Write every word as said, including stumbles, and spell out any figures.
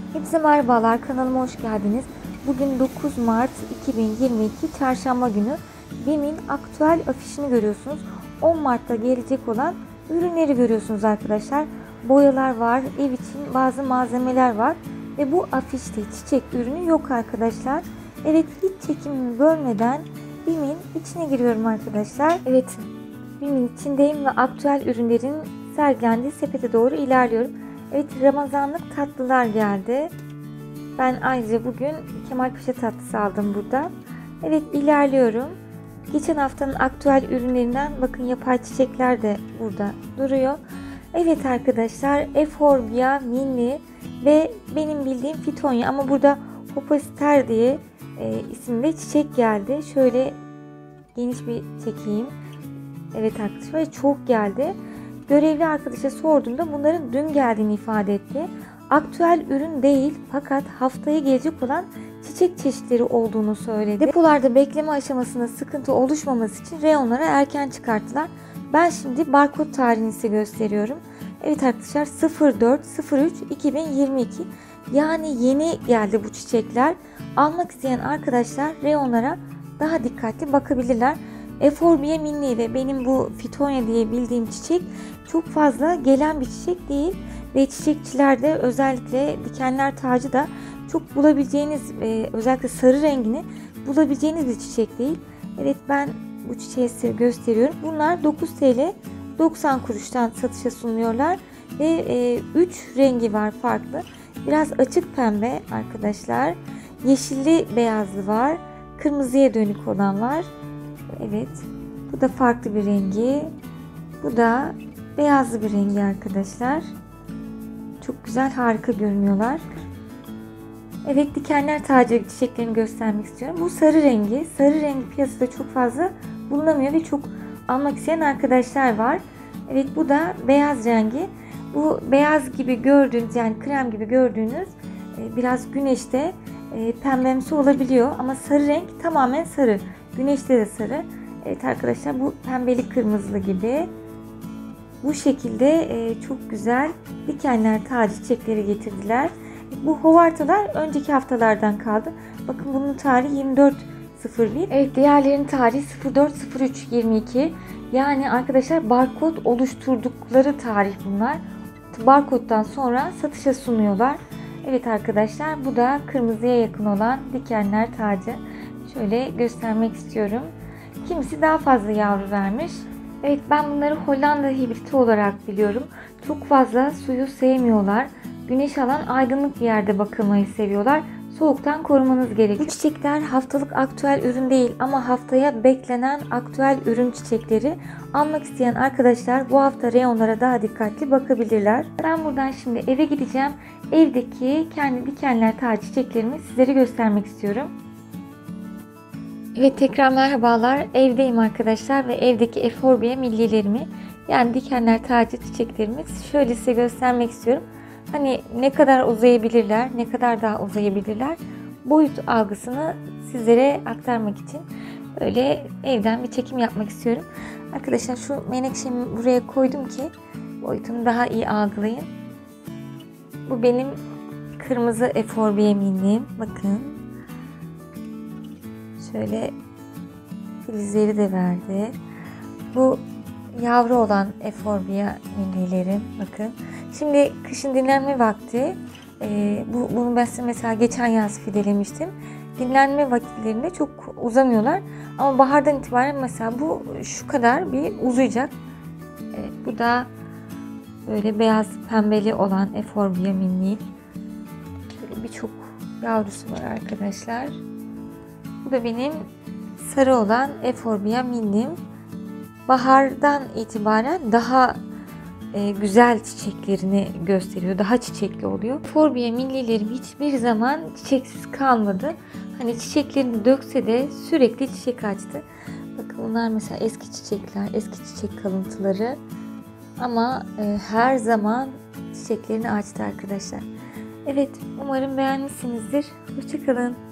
Hepinize merhabalar, kanalıma hoş geldiniz. Bugün dokuz Mart iki bin yirmi iki Çarşamba günü B İ M'in aktüel afişini görüyorsunuz. on Mart'ta gelecek olan ürünleri görüyorsunuz arkadaşlar. Boyalar var, ev için bazı malzemeler var ve bu afişte çiçek ürünü yok arkadaşlar. Evet, hiç çekimimi bölmeden B İ M'in içine giriyorum arkadaşlar. Evet, B İ M'in içindeyim ve aktüel ürünlerin sergilendiği sepete doğru ilerliyorum. Evet, Ramazanlık tatlılar geldi. Ben ayrıca bugün Kemalpaşa tatlısı aldım burada. Evet, ilerliyorum. Geçen haftanın aktüel ürünlerinden bakın, yapay çiçekler de burada duruyor. Evet arkadaşlar, Euphorbia mini ve benim bildiğim Fitonya, ama burada Hopaster diye e, isimli çiçek geldi. Şöyle geniş bir çekeyim. Evet arkadaşlar, çok geldi. Görevli arkadaşa sorduğumda bunların dün geldiğini ifade etti. Aktüel ürün değil, fakat haftaya gelecek olan çiçek çeşitleri olduğunu söyledi. Depolarda bekleme aşamasında sıkıntı oluşmaması için reyonlara erken çıkarttılar. Ben şimdi barkod tarihini size gösteriyorum. Evet arkadaşlar, sıfır dört sıfır üç iki bin yirmi iki, yani yeni geldi bu çiçekler. Almak isteyen arkadaşlar reyonlara daha dikkatli bakabilirler. Euphorbia mini ve benim bu Fitonya diye bildiğim çiçek çok fazla gelen bir çiçek değil ve çiçekçilerde özellikle dikenler tacı da çok bulabileceğiniz, e, özellikle sarı rengini bulabileceğiniz bir çiçek değil. Evet, ben bu çiçeği size gösteriyorum. Bunlar dokuz TL doksan kuruştan satışa sunuyorlar ve üç rengi var farklı. Biraz açık pembe arkadaşlar, yeşilli beyazlı var, kırmızıya dönük olan var. Evet, bu da farklı bir rengi. Bu da beyazlı bir rengi arkadaşlar. Çok güzel, harika görünüyorlar. Evet, dikenler tacı çiçeklerini göstermek istiyorum. Bu sarı rengi. Sarı rengi piyasada çok fazla bulunamıyor ve çok almak isteyen arkadaşlar var. Evet, bu da beyaz rengi. Bu beyaz gibi gördüğünüz, yani krem gibi gördüğünüz biraz güneşte pembemsi olabiliyor ama sarı renk tamamen sarı. Güneşte de sarı. Evet arkadaşlar, bu pembeli kırmızılı gibi. Bu şekilde e, çok güzel dikenler tacı çiçekleri getirdiler. Bu hovartalar önceki haftalardan kaldı. Bakın, bunun tarihi yirmi dört sıfır bir. Evet, diğerlerinin tarihi sıfır dört sıfır üç yirmi iki. Yani arkadaşlar, barkod oluşturdukları tarih bunlar. Barkoddan sonra satışa sunuyorlar. Evet arkadaşlar, bu da kırmızıya yakın olan dikenler tacı. Şöyle göstermek istiyorum. Kimisi daha fazla yavru vermiş. Evet, ben bunları Hollanda hibriti olarak biliyorum. Çok fazla suyu sevmiyorlar. Güneş alan aydınlık bir yerde bakılmayı seviyorlar. Soğuktan korumanız gerekiyor. Bu çiçekler haftalık aktüel ürün değil ama haftaya beklenen aktüel ürün çiçekleri. Almak isteyen arkadaşlar bu hafta reyonlara daha dikkatli bakabilirler. Ben buradan şimdi eve gideceğim. Evdeki kendi dikenler tacı çiçeklerimi sizlere göstermek istiyorum. Evet, tekrar merhabalar. Evdeyim arkadaşlar ve evdeki Euphorbia millilerimi, yani dikenler tacı çiçeklerimi şöyle size göstermek istiyorum. Hani ne kadar uzayabilirler, ne kadar daha uzayabilirler, boyut algısını sizlere aktarmak için böyle evden bir çekim yapmak istiyorum. Arkadaşlar, şu menekşemi buraya koydum ki boyutunu daha iyi algılayın. Bu benim kırmızı Euphorbia millim. Bakın. Şöyle filizleri de verdi. Bu yavru olan Euphorbia millilerim. Bakın. Şimdi kışın dinlenme vakti. Ee, bu, bunu ben size mesela geçen yaz fidelemiştim. Dinlenme vakitlerinde çok uzamıyorlar. Ama bahardan itibaren mesela bu şu kadar bir uzayacak. Evet, bu da böyle beyaz pembeli olan Euphorbia milli. Böyle birçok yavrusu var arkadaşlar. Bu da benim sarı olan Euphorbia millim. Bahardan itibaren daha e, güzel çiçeklerini gösteriyor. Daha çiçekli oluyor. Euphorbia millilerim hiçbir zaman çiçeksiz kalmadı. Hani çiçeklerini dökse de sürekli çiçek açtı. Bakın, bunlar mesela eski çiçekler, eski çiçek kalıntıları. Ama e, her zaman çiçeklerini açtı arkadaşlar. Evet, umarım beğenmişsinizdir. Hoşça kalın.